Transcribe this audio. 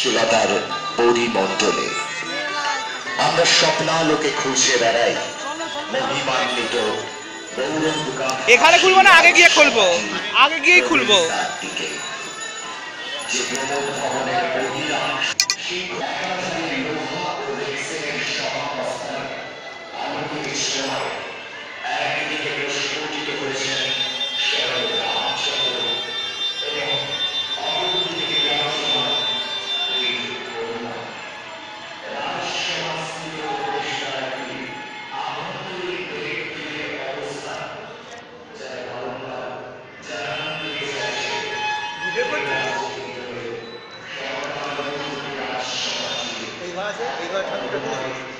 সুলতার পরিমণ্ডলে আমরা স্বপ্নালোকে খুঁজে বেড়াই মহিমান্বিত এখানে খুলবো না, আগে গিয়ে খুলবো, আগে গিয়েই খুলবো। যে প্রমোদ ভবনের অধিকাংশ একদিকে প্রস্ফুটিত করেছেন স্বয়ং রামচন্দ্র এবং অপরদিকে বিরাজমান ঋতু করুণা। রাজসমাজস্থিত প্রতিষ্ঠানটি আভ্যন্তরীণ ব্যক্তির অবস্থান যারা বারংবার জানান দিয়ে যাচ্ছে এই ঘর আছে, এই ঘর ঠাকুরটা